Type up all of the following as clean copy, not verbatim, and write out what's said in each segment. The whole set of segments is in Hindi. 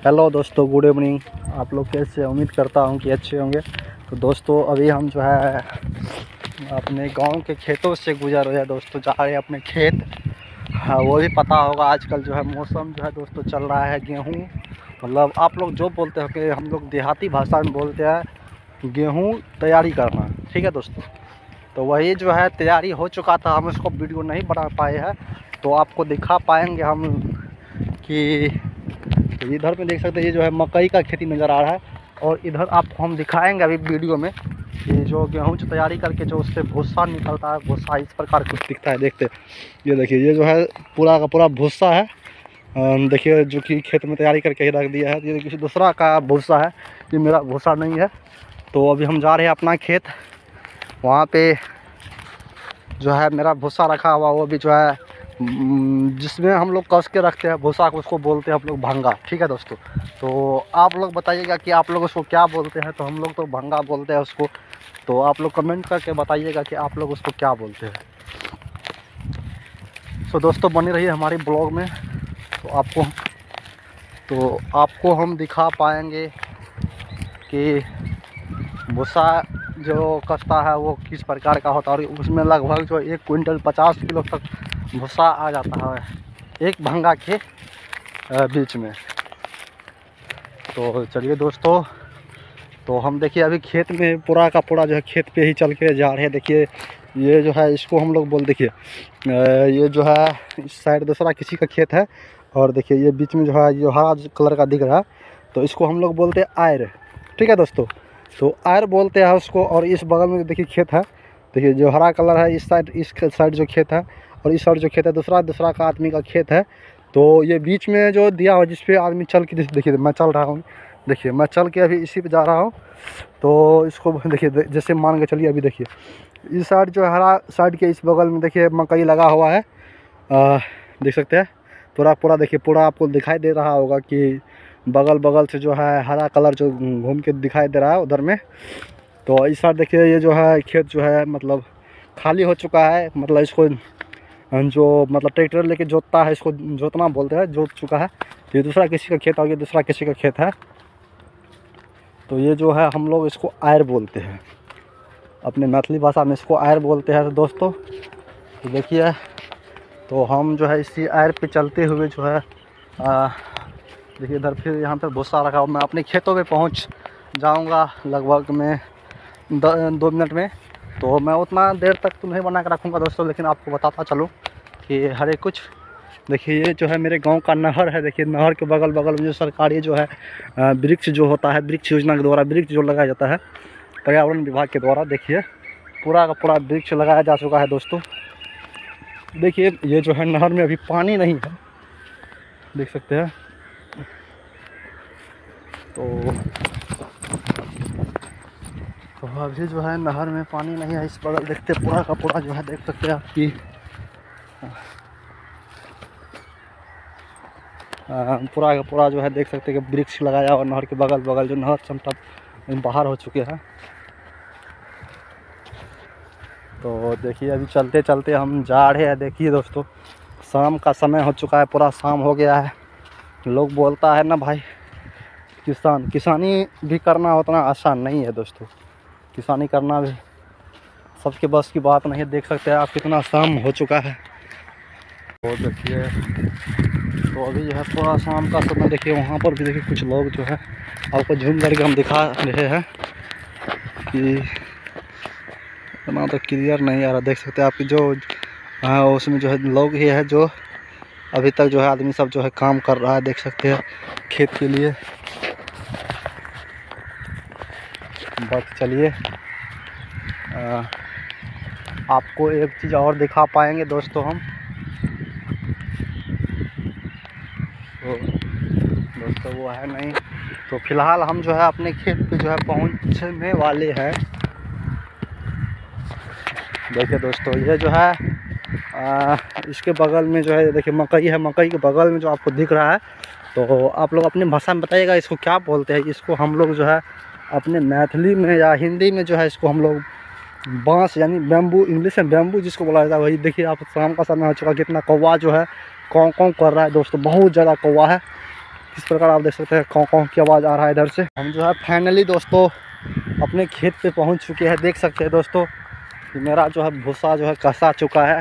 हेलो दोस्तों, गुड इवनिंग। आप लोग कैसे? उम्मीद करता हूँ कि अच्छे होंगे। तो दोस्तों अभी हम जो है अपने गांव के खेतों से गुजर रहे हैं दोस्तों, जा रहे हैं अपने खेत। हाँ, वो भी पता होगा आजकल जो है मौसम जो है दोस्तों चल रहा है गेहूँ, मतलब आप लोग जो बोलते हो कि हम लोग देहाती भाषा में बोलते हैं गेहूँ तैयारी करना। ठीक है दोस्तों, तो वही जो है तैयारी हो चुका था, हम इसको वीडियो नहीं बना पाए हैं, तो आपको दिखा पाएंगे हम कि तो इधर में देख सकते हैं ये जो है मकई का खेती नज़र आ रहा है। और इधर आपको हम दिखाएंगे अभी वीडियो में ये जो गेहूँ की तैयारी करके जो उससे भूसा निकलता है, भूसा इस प्रकार कुछ दिखता है। देखते ये देखिए, ये जो है पूरा का पूरा भूसा है। देखिए जो कि खेत में तैयारी करके ही रख दिया है। ये किसी दूसरा का भूसा है, ये मेरा भूसा नहीं है। तो अभी हम जा रहे हैं अपना खेत, वहाँ पे जो है मेरा भूसा रखा हुआ, वो भी जो है जिसमें हम लोग कस के रखते हैं भूसा को, उसको बोलते हैं हम लोग भंगा। ठीक है दोस्तों, तो आप लोग बताइएगा कि आप लोग उसको क्या बोलते हैं। तो हम लोग तो भंगा बोलते हैं उसको, तो आप लोग कमेंट करके बताइएगा कि आप लोग उसको क्या बोलते हैं। तो दोस्तों बनी रहिए हमारी ब्लॉग में, तो आपको हम दिखा पाएंगे कि भूसा जो कसता है वो किस प्रकार का होता है। और उसमें लगभग जो 1 क्विंटल 50 किलो तक भूसा आ जाता है एक भंगा के बीच में। तो चलिए दोस्तों, तो हम देखिए अभी खेत में पूरा का पूरा जो है खेत पे ही चल के जा रहे हैं। देखिए ये जो है इसको हम लोग बोल, देखिए ये जो है इस साइड दूसरा किसी का खेत है, और देखिए ये बीच में जो है जो हरा कलर का दिख रहा है, तो इसको हम लोग बोलते हैं आयर। ठीक है दोस्तों, तो आयर बोलते हैं उसको। और इस बगल में देखिए खेत है, देखिए जो हरा कलर है इस साइड जो खेत है, और इस साइड जो खेत है दूसरा का आदमी का खेत है। तो ये बीच में जो दिया हुआ जिस पे आदमी चल के, देखिए मैं चल रहा हूँ, देखिए मैं चल के अभी इसी पे जा रहा हूँ। तो इसको देखिए जैसे मान के चलिए, अभी देखिए इस साइड जो हरा साइड के इस बगल में देखिए मकई लगा हुआ है, देख सकते हैं पूरा देखिए पूरा आपको दिखाई दे रहा होगा कि बगल से जो है हरा कलर जो घूम के दिखाई दे रहा है उधर में। तो इस साइड देखिए ये जो है खेत जो है मतलब खाली हो चुका है, मतलब इसको जो मतलब ट्रैक्टर लेके जोतता है इसको जोतना बोलते हैं, जोत चुका है। ये दूसरा किसी का खेत और ये दूसरा किसी का खेत है। तो ये जो है हम लोग इसको आयर बोलते हैं, अपने मैथिली भाषा में इसको आयर बोलते हैं। तो दोस्तों तो देखिए, तो हम जो है इसी आयर पे चलते हुए जो है देखिए इधर फिर यहाँ पे भूसा रखा हुआ, मैं अपने खेतों पे पहुँच जाऊँगा लगभग में 2 मिनट में। तो मैं उतना देर तक तो नहीं बना के रखूँगा दोस्तों, लेकिन आपको बताता चलूँ कि हर एक कुछ। देखिए ये जो है मेरे गांव का नहर है, देखिए नहर के बगल में जो सरकारी जो है वृक्ष जो होता है, वृक्ष योजना के द्वारा वृक्ष जो लगाया जाता है पर्यावरण विभाग के द्वारा, देखिए पूरा का पूरा वृक्ष लगाया जा चुका है दोस्तों। देखिए ये जो है नहर में अभी पानी नहीं है, देख सकते हैं। तो अभी जो है नहर में पानी नहीं है। इस बगल देखते पूरा का पूरा जो है देख सकते हैं आपकी पूरा का पूरा जो है देख सकते हैं कि वृक्ष लगाया और नहर के बगल जो नहर समतल बाहर हो चुके हैं। तो देखिए अभी चलते चलते हम जा रहे हैं। देखिए दोस्तों शाम का समय हो चुका है, पूरा शाम हो गया है। लोग बोलता है ना भाई किसानी भी करना उतना आसान नहीं है दोस्तों, किसानी करना भी सबके बस की बात नहीं है। देख सकते हैं आप कितना शाम हो चुका है। तो देखिए तो अभी जो है थोड़ा शाम का समय, देखिए वहाँ पर भी देखिए कुछ लोग जो है आपको झूम करके हम दिखा रहे हैं कि इतना तो क्लियर नहीं आ रहा। देख सकते हैं आपकी जो उसमें जो है लोग ही है जो अभी तक जो है आदमी सब जो है काम कर रहा है, देख सकते हैं खेत के लिए। बस चलिए आपको एक चीज़ और दिखा पाएंगे दोस्तों हम। तो दोस्तों वो है नहीं, तो फिलहाल हम जो है अपने खेत पे जो है पहुंचने वाले हैं। देखिए दोस्तों ये जो है इसके बगल में जो है देखिए मकई है, मकई के बगल में जो आपको दिख रहा है, तो आप लोग अपनी भाषा में बताइएगा इसको क्या बोलते हैं। इसको हम लोग जो है अपने मैथिली में या हिंदी में जो है इसको हम लोग बांस यानी बैम्बू, इंग्लिश में बैम्बू जिसको बोला जाता है वही। देखिए आप शाम का समय हो चुका, कितना कौवा जो है कौं कौं कर रहा है दोस्तों, बहुत ज़्यादा कौवा है। किस प्रकार आप देख सकते हैं कौं कौं की आवाज़ आ रहा है इधर से। हम जो है फाइनली दोस्तों अपने खेत पे पहुंच चुके हैं। देख सकते हैं दोस्तों कि मेरा जो है भूसा जो है कसा चुका है।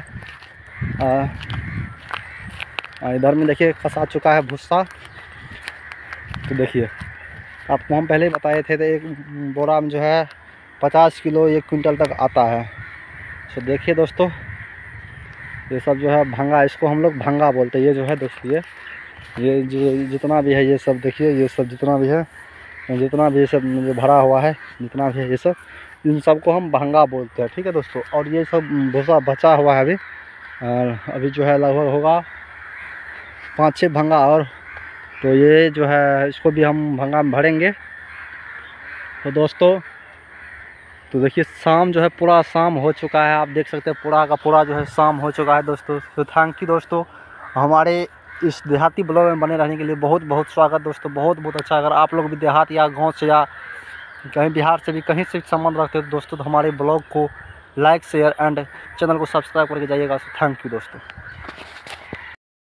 इधर में देखिए कसा चुका है भूसा। तो देखिए आपको हम पहले ही बताए थे तो एक बोरा में जो है 50 किलो 1 क्विंटल तक आता है। तो देखिए दोस्तों ये सब जो है भंगा, इसको हम लोग भंगा बोलते हैं। ये जो है दोस्तों ये जो जितना भी है ये सब देखिए, ये सब जितना भी है ये सब जो भरा हुआ है जितना भी है ये सब, इन सब को हम भंगा बोलते हैं। ठीक है दोस्तों। और ये सब भूसा बचा हुआ है अभी जो है लगभग होगा 5-6 भंगा। और तो ये जो है इसको भी हम भंगा में भरेंगे। तो दोस्तों तो देखिए शाम जो है पूरा शाम हो चुका है। आप देख सकते हैं पूरा का पूरा जो है शाम हो चुका है दोस्तों। तो थैंक यू दोस्तों, हमारे इस देहाती ब्लॉग में बने रहने के लिए बहुत बहुत स्वागत दोस्तों। बहुत बहुत अच्छा। अगर आप लोग भी देहात या गांव से या कहीं बिहार से भी कहीं से संबंध रखते हो तो दोस्तों तो हमारे ब्लॉग को लाइक शेयर एंड चैनल को सब्सक्राइब करके जाइएगा। थैंक यू दोस्तों।